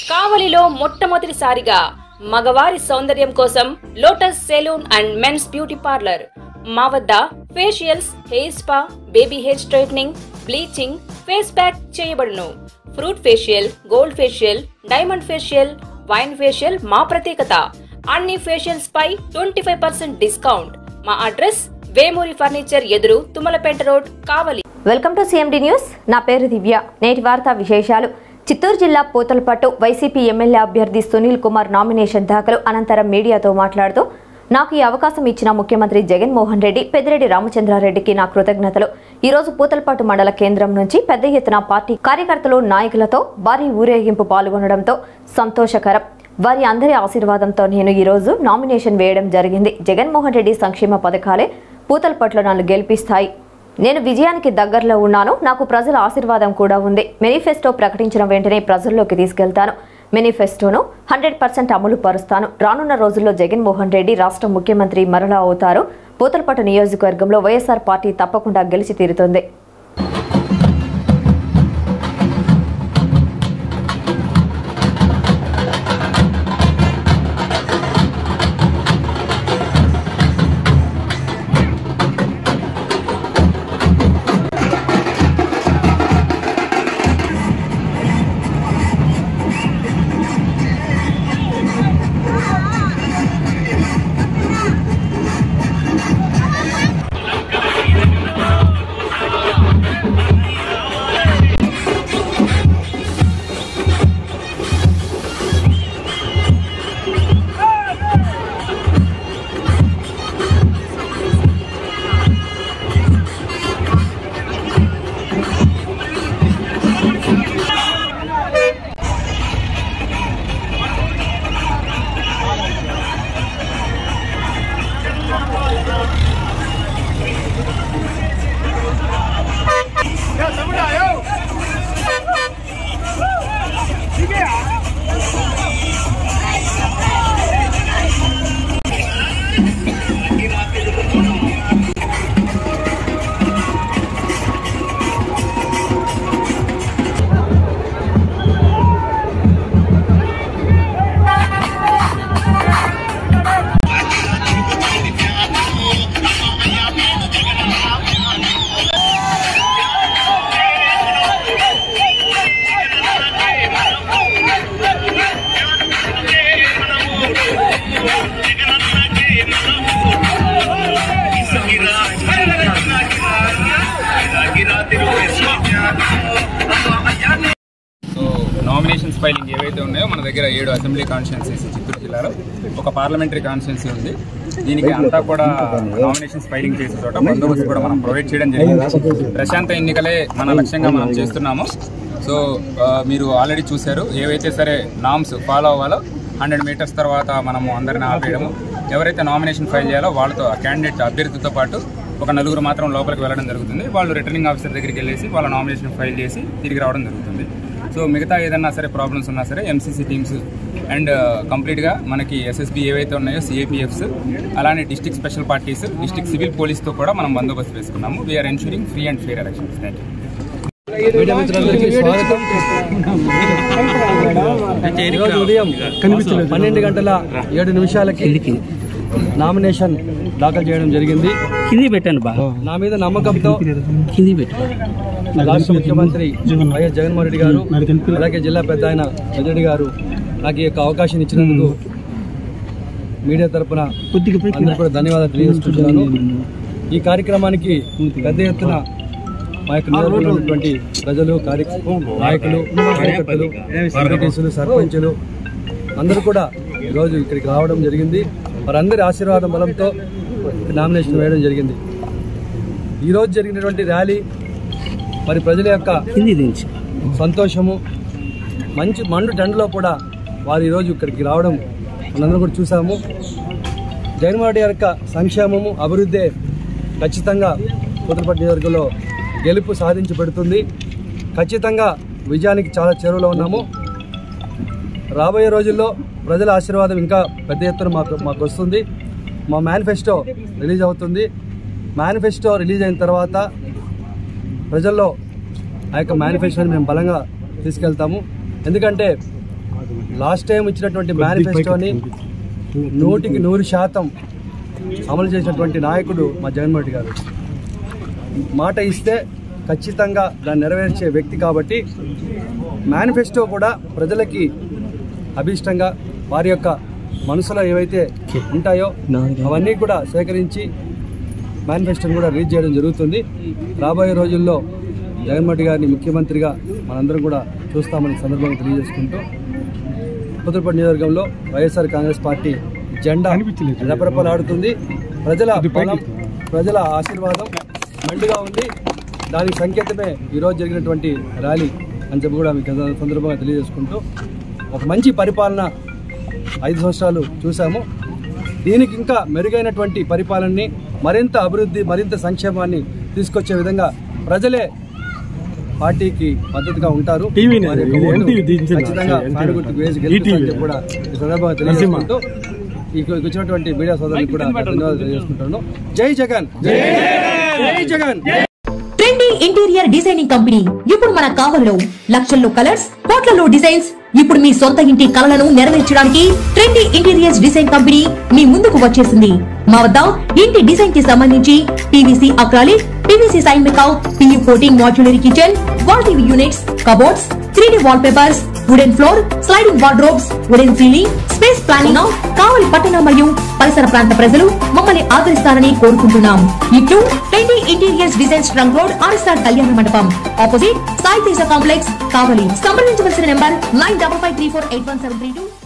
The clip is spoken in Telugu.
కావలిలో మొట్టమొదటిసారిగా మగవారి సౌందర్యం కోసం Lotus salon and men's beauty parlour. మా వద్ద facials, hair spa, baby hair straightening, bleaching, face pack చేయబడును. Fruit facial, gold facial, diamond facial, wine facial మా ప్రత్యేకత. అన్ని ఫేషియల్స్ పై 25% డిస్కౌంట్. మా అడ్రస్ వేమూరి ఫర్నిచర్ ఎదురు, Tummalapeta road, Kavali. Welcome to CMD news. నా పేరు దివ్య. నేటి వార్తా విశేషాలు. చిత్తూరు జిల్లా పూతలపట్టు వైసీపీ ఎమ్మెల్యే అభ్యర్థి సునీల్ కుమార్ నామినేషన్ దాఖలు అనంతరం మీడియాతో మాట్లాడుతూ, నాకు ఈ అవకాశం ఇచ్చిన ముఖ్యమంత్రి జగన్మోహన్ రెడ్డి, పెద్దిరెడ్డి రామచంద్రారెడ్డికి నా కృతజ్ఞతలు. ఈ రోజు పూతలపట్టు మండల కేంద్రం నుంచి పెద్ద ఎత్తున పార్టీ కార్యకర్తలు, నాయకులతో భారీ ఊరేగింపు పాల్గొనడంతో సంతోషకరం. వారి అందరి ఆశీర్వాదంతో నేను ఈ రోజు నామినేషన్ వేయడం జరిగింది. జగన్మోహన్ రెడ్డి సంక్షేమ పథకాలే పూతలపట్టులో నన్ను గెలిపిస్తాయి. నేను విజయానికి దగ్గరలో ఉన్నాను. నాకు ప్రజల ఆశీర్వాదం కూడా ఉంది. మేనిఫెస్టో ప్రకటించిన వెంటనే ప్రజల్లోకి తీసుకెళ్తాను. మేనిఫెస్టోను 100% అమలు పరుస్తాను. రానున్న రోజుల్లో జగన్మోహన్ రెడ్డి రాష్ట్ర ముఖ్యమంత్రి మరలా అవుతారు. పూతలపట్టు నియోజకవర్గంలో వైఎస్ఆర్ పార్టీ తప్పకుండా గెలిచి తీరుతుంది. నామినేషన్స్ ఫైలింగ్ ఏవైతే ఉన్నాయో మన దగ్గర 7 అసెంబ్లీ కాన్స్టిట్యున్సీస్ చిత్తూరు జిల్లాలో, ఒక పార్లమెంటరీ కాన్స్టిట్యున్సీ ఉంది. దీనికి అంతా కూడా నామినేషన్స్ ఫైలింగ్ చేసే చోట బందోబస్తు కూడా మనం ప్రొవైడ్ చేయడం జరిగింది. ప్రశాంత ఎన్నికలే మన లక్ష్యంగా మనం చేస్తున్నాము. సో మీరు ఆల్రెడీ చూశారు, ఏవైతే సరే నామ్స్ ఫాలో అవ్వాలో 100 మీటర్స్ తర్వాత మనము అందరిని ఆపేయడము, ఎవరైతే నామినేషన్ ఫైల్ చేయాలో వాళ్ళతో ఆ క్యాండిడేట్ అభ్యర్థితో పాటు ఒక 4 మాత్రం లోపలికి వెళ్ళడం జరుగుతుంది. వాళ్ళు రిటర్నింగ్ ఆఫీసర్ దగ్గరికి వెళ్ళేసి వాళ్ళ నామినేషన్ ఫైల్ చేసి తిరిగి రావడం జరుగుతుంది. సో మిగతా ఏదన్నా సరే ప్రాబ్లమ్స్ ఉన్నా సరే ఎంసీసీ టీమ్స్ అండ్ కంప్లీట్గా మనకి ఎస్ఎస్బీ ఏవైతే ఉన్నాయో సిఏపిఎఫ్స్, అలానే district special parties, district civil పోలీస్తో కూడా మనం బందోబస్తు వేసుకున్నాము. We're ensuring free and fair elections. Thank you. ఉదయం 12 గంటల 7 నిమిషాలకి నామినేషన్ దాఖలు చేయడం జరిగింది. నా మీద నమ్మకంతో రాష్ట్ర ముఖ్యమంత్రి వైఎస్ జగన్మోహన్ రెడ్డి గారు, అలాగే జిల్లా పెద్ద ఆయన పెద్దిరెడ్డి గారు నాకు ఈ యొక్క అవకాశం ఇచ్చినందుకు మీడియా తరఫున అందరూ కూడా ధన్యవాదాలు తెలియజేస్తున్నాను. ఈ కార్యక్రమానికి పెద్ద ఎత్తున మా యొక్క నియోజకవర్గంలో ఉన్నటువంటి ప్రజలు, నాయకులు, కార్యకర్తలు, సెక్రటరీసులు, సర్పంచులు అందరూ కూడా ఈరోజు ఇక్కడికి రావడం జరిగింది. వారందరి ఆశీర్వాదం బలంతో నామినేషన్ వేయడం జరిగింది. ఈరోజు జరిగినటువంటి ర్యాలీ మరి ప్రజల యొక్క సంతోషము, మంచి మండు టెండలో కూడా వారు ఈరోజు ఇక్కడికి రావడం మనందరం కూడా చూసాము. జగన్మోహన్ రెడ్డి యొక్క సంక్షేమము, అభివృద్ధి ఖచ్చితంగా పూతలపట్టు నియోజకవర్గంలో గెలుపు సాధించి పెడుతుంది. ఖచ్చితంగా విజయానికి చాలా చేరువలో ఉన్నాము. రాబోయే రోజుల్లో ప్రజల ఆశీర్వాదం ఇంకా పెద్ద ఎత్తున మాకు వస్తుంది. మా మేనిఫెస్టో రిలీజ్ అవుతుంది. మేనిఫెస్టో రిలీజ్ అయిన తర్వాత ప్రజల్లో ఆ యొక్క మేనిఫెస్టోని మేము బలంగా తీసుకెళ్తాము. ఎందుకంటే లాస్ట్ టైం ఇచ్చినటువంటి మేనిఫెస్టోని 100% అమలు చేసినటువంటి నాయకుడు మా జగన్మోహన్ రెడ్డి గారు. మాట ఇస్తే ఖచ్చితంగా దాన్ని నెరవేర్చే వ్యక్తి కాబట్టి మేనిఫెస్టో కూడా ప్రజలకి అభిష్టంగా వారి యొక్క మనసులో ఏవైతే ఉంటాయో అవన్నీ కూడా సేకరించి మేనిఫెస్టోని కూడా రీచ్ చేయడం జరుగుతుంది. రాబోయే రోజుల్లో జగన్మోహన్ రెడ్డి గారిని ముఖ్యమంత్రిగా మనందరం కూడా చూస్తామని సందర్భంగా తెలియజేసుకుంటూ పుత్తూరుపేట నియోజకవర్గంలో వైఎస్ఆర్ కాంగ్రెస్ పార్టీ జెండా రెపరెపలాడుతుంది. ప్రజల బలం, ప్రజల ఆశీర్వాదం మెండుగా ఉంది. దానికి సంకేతమే ఈరోజు జరిగినటువంటి ర్యాలీ అని చెప్పి కూడా మీకు సందర్భంగా తెలియజేసుకుంటూ ఒక మంచి పరిపాలన 5 సంవత్సరాలు చూసాము. దీనికి ఇంకా మెరుగైనటువంటి పరిపాలనని, మరింత అభివృద్ధి, మరింత సంక్షేమాన్ని తీసుకొచ్చే విధంగా ప్రజలే పార్టీకి మద్దతుగా ఉంటారు. ఖచ్చితంగా ఫ్యాన్ గుర్తుకు వేసి గెలుస్తారని చెప్పి కూడా ఈ సందర్భంగా తెలియజేసుకుంటూ వచ్చినటువంటి మీడియా సోదరులకు కూడా ధన్యవాదాలు తెలియజేసుకుంటున్నాను. జై జగన్, జై Jagan. Trendy interior designing company ఇప్పుడు మన కావలిలో లక్షల్లో కలర్స్, కోట్లలో డిజైన్స్. ఇప్పుడు మీ సొంత ఇంటి కలలను నెరవేర్చడానికి ట్రెండీ ఇంటీరియర్స్ డిజైన్ కంపెనీ మీ ముందుకు వచ్చేసింది. మా వద్ద ఇంటి డిజైన్ కి సంబంధించి PVC acrylic, PVC sign makeout, PU coating, modular kitchen, wall TV units, cupboards, 3D wall papers, wooden floor, sliding wardrobes, wooden ceiling, space planning. Kavali పట్టణ మరియు పరిసర ప్రాంత ప్రజలు మమ్మల్ని ఆదరిస్తారని కోరుకుంటున్నాం. ఇట్లు trendy interiors designs trunk road, RSR Kalyana Mandapam, opposite Sai Teja complex, Kavali. సంప్రదించవలసిన నెంబర్ 9553481732.